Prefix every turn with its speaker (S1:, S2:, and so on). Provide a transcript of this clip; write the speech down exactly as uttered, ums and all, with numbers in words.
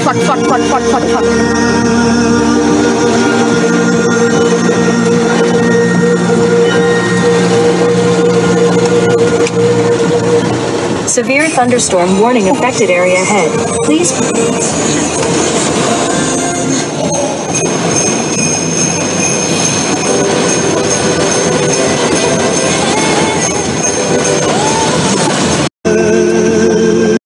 S1: fuck, fuck, fuck, fuck, fuck, fuck.
S2: Severe thunderstorm warning affected area ahead. Please.